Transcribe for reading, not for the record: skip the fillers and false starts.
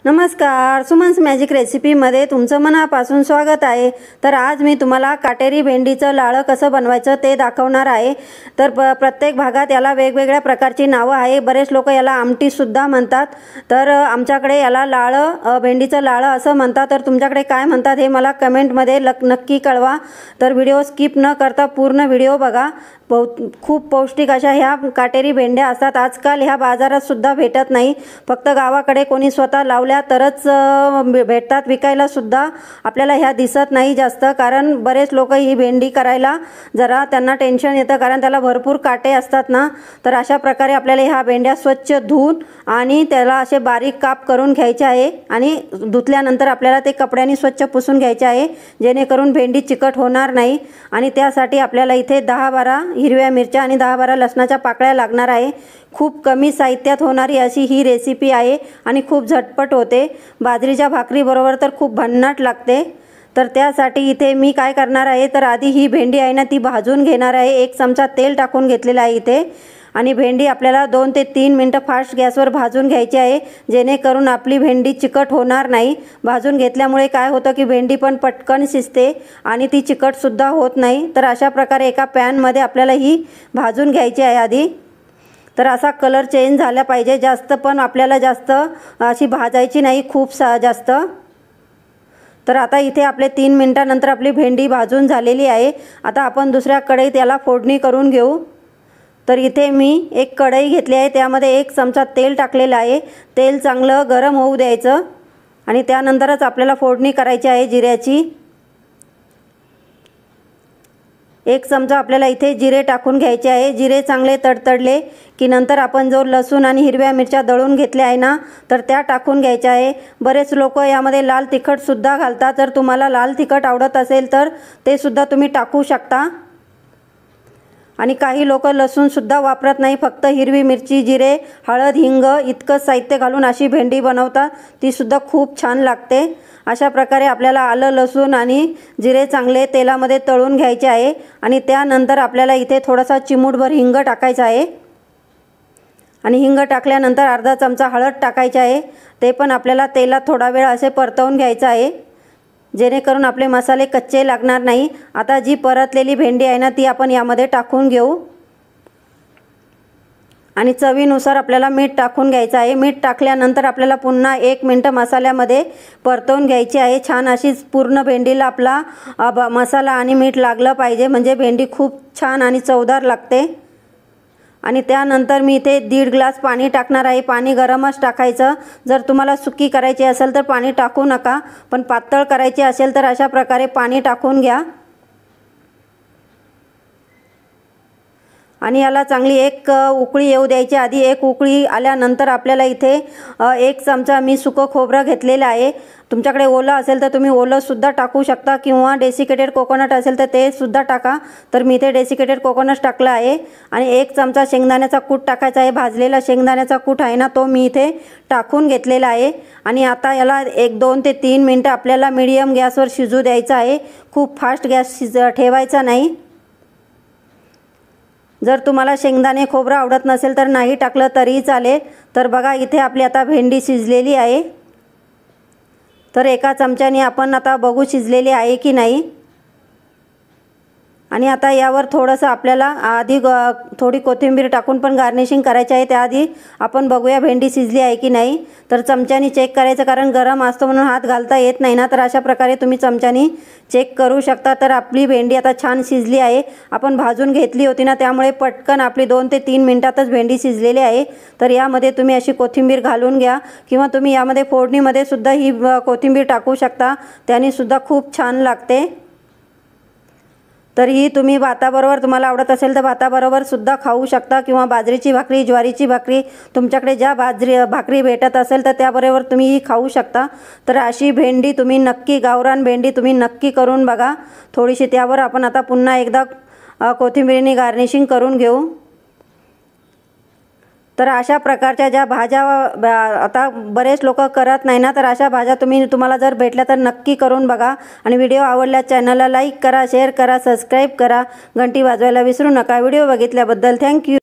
नमस्कार, सुमन्स मॅजिक रेसिपीमध्ये तुमचं मनापासून स्वागत आहे। तर आज मी तुम्हाला काटेरी भेंडीचं लाळं कसं बनवायचं ते दाखवणार आहे। तर प्रत्येक भागात याला वेगवेगळ्या प्रकारची नावं आहे। बरेच लोक याला आमटी सुद्धा म्हणतात। तर आमच्याकडे याला लाळं भेंडीचं लाळं असं म्हणतात। तर तुमच्याकडे काय म्हणतात हे मला कमेंटमध्ये नक्की कळवा। तर व्हिडिओ स्किप न करता पूर्ण व्हिडिओ बघा। खूप पौष्टिक अशा ह्या काटेरी भेंड्या असतात। आजकाल ह्या बाजारात सुद्धा भेटत नाही, फक्त गावाकडे कोणी स्वतः लावल्या तरच भेटतात। विकायला सुद्धा आपल्याला ह्या दिसत नाही जास्त, कारण बरेच लोक ही भेंडी करायला जरा त्यांना टेन्शन येतं, कारण त्याला भरपूर काटे असतात ना। तर अशा प्रकारे आपल्याला ह्या भेंड्या स्वच्छ धुवून आणि त्याला असे बारीक काप करून घ्यायचे आहे आणि धुतल्यानंतर आपल्याला ते कपड्याने स्वच्छ पुसून घ्यायचे आहे, जेणेकरून भेंडी चिकट होणार नाही। आणि त्यासाठी आपल्याला इथे 10-12 हिरव्या मिरच्या आणि 10-12 लसणाच्या पाकळ्या लागणार आहे। खूप कमी साहित्यात होणारी अशी ही रेसिपी आहे आणि खूप झटपट होते। बाजरीच्या भाकरी बरोबर तर खूप भन्नाट लागते। तर त्यासाठी इथे मी काय करणार आहे, तर आधी ही भेंडी आहे ना ती भाजून घेणार आहे। 1 चमचा तेल टाकून घेतलेला आहे इथे, आणि भेंडी आपल्याला 2 ते 3 मिनिटं फास्ट गॅसवर भाजून घ्यायची आहे, जेणेकरून आपली भेंडी चिकट होणार नाही। भाजून घेतल्यामुळे काय होतं की भेंडी पण पटकन शिजते आणि ती चिकट सुद्धा होत नाही। तर अशा प्रकारे एका पॅनमध्ये आपल्याला ही भाजून घ्यायची आहे आधी। तर असा कलर चेंज झाला पाहिजे, जास्त पण आपल्याला जास्त अशी भाजायची नाही, खूप जास्त। तर आता इथे आपले 3 मिनिटांनंतर आपली भेंडी भाजून झालेली आहे। आता आपण दुसऱ्या कढईत याला फोडणी करून घेऊ। तर इथे मी एक कढई घेतली आहे, त्यामध्ये 1 चमचा तेल टाकलेलं आहे। तेल चांगलं गरम होऊ द्यायचं आणि त्यानंतरच आपल्याला फोडणी करायची आहे जिऱ्याची। 1 चमचा आपल्याला इथे जिरे टाकून घ्यायचे आहे। जिरे चांगले तडतडले की नंतर आपण जो लसूण आणि हिरव्या मिरच्या दळून घेतल्या आहे ना, तर त्या टाकून घ्यायच्या आहे। बरेच लोक यामध्ये लाल तिखट सुद्धा घालतात। जर तुम्हाला लाल तिखट आवडत असेल तर ते सुद्धा तुम्ही टाकू शकता। आणि काही लोक लसूण सुद्धा वापरत नाही, फक्त हिरवी मिरची, जिरे, हळद, हिंग इतकं साहित्य घालून अशी भेंडी बनवतात, ती सुद्धा खूप छान लागते। अशा प्रकारे आपल्याला आलं, लसूण आणि जिरे चांगले तेलामध्ये तळून घ्यायचे आहे। आणि त्यानंतर आपल्याला इथे थोडासा चिमूटभर हिंग टाकायचा आहे आणि हिंग टाकल्यानंतर अर्धा चमचा हळद टाकायची आहे। ते पण आपल्याला तेलात थोडा वेळ असे परतवून घ्यायचं आहे, जेणेकरून आपले मसाले कच्चे लागणार नाही। आता जी परतलेली भेंडी आहे ना ती आपण यामध्ये टाकून घेऊ आणि चवीनुसार आपल्याला मीठ टाकून घ्यायचं आहे। मीठ टाकल्यानंतर आपल्याला पुन्हा 1 मिनिट मसाल्यामध्ये परतवून घ्यायची आहे। छान अशी पूर्ण भेंडीला आपला मसाला आणि मीठ लागलं पाहिजे, म्हणजे भेंडी खूप छान आणि चवदार लागते। आणि त्यानंतर मी इथे 1.5 ग्लास पाणी टाकणार आहे। पाणी गरमच टाकायचं। जर तुम्हाला सुकी करायची असेल तर पाणी टाकू नका, पण पातळ करायची असेल तर अशा प्रकारे पाणी टाकून घ्या। आणि याला चांगली एक उकळी येऊ द्यायची। आधी एक उकळी आल्यानंतर आपल्याला इथे 1 चमचा मी सुकं खोबरं घेतलेलं आहे। तुमच्याकडे ओलं असेल तर तुम्ही ओलं सुद्धा टाकू शकता, किंवा डेसिकेटेड कोकोनट असेल तर ते सुद्धा टाका। तर मी इथे डेसिकेटेड कोकोनट टाकलं आहे। आणि 1 चमचा शेंगदाण्याचा कूट टाकायचा आहे। भाजलेला शेंगदाण्याचा कूट आहे ना तो मी इथे टाकून घेतलेला आहे। आणि आता याला 2 ते 3 मिनिटं आपल्याला मीडियम गॅसवर शिजू द्यायचं आहे, खूप फास्ट गॅस ठेवायचा नाही। जर तुम्हाला शेंगदाणे खोबरं आवडत नसेल तर नाही टाकलं तरीही चालेल। तर बघा इथे आपली आता भेंडी शिजलेली आहे। तर एका चमच्याने आपण आता बघू शिजलेली आहे की नाही। आणि आता यावर थोडंसं आपल्याला आधी थोडी कोथिंबीर टाकून पण गार्निशिंग करायची आहे। त्याआधी आपण बघूया भेंडी शिजली आहे की नाही। तर चमच्याने चेक करायचं, कारण गरम असतो म्हणून हात घालता येत नाही ना। तर अशा प्रकारे तुम्ही चमच्याने चेक करू शकता। तर आपली भेंडी आता छान शिजली आहे। आपण भाजून घेतली होती ना, त्यामुळे पटकन आपली 2 ते 3 मिनिटातच भेंडी शिजलेली आहे। तर यामध्ये तुम्ही अशी कोथिंबीर घालून घ्या, किंवा तुम्ही यामध्ये फोडणीमध्ये सुद्धा ही कोथिंबीर टाकू शकता, त्याने सुद्धा खूप छान लागते। तर ही तुम्ही भाताबरोबर, तुम्हाला आवडत असेल तर भाताबरोबर सुद्धा खाऊ शकता, किंवा बाजरीची भाकरी, ज्वारीची भाकरी, तुमच्याकडे ज्या भाकरी भेटत असेल तर त्याबरोबर तुम्ही ही खाऊ शकता। तर अशी भेंडी तुम्ही नक्की, गावरान भेंडी तुम्ही नक्की करून बघा। थोडीशी त्यावर आपण आता पुन्हा एकदा कोथिंबीरीने गार्निशिंग करून घेऊ। तर अशा प्रकारच्या ज्या भाज्या आता बरेच लोक करत नाही ना, तर अशा भाज्या तुम्हाला जर भेटल्या तर नक्की करून बघा। आणि व्हिडिओ आवडल्यास चॅनलला लाईक करा, शेअर करा, सबस्क्राईब करा, घंटी वाजवायला विसरू नका। व्हिडिओ बघितल्याबद्दल थँक्यू।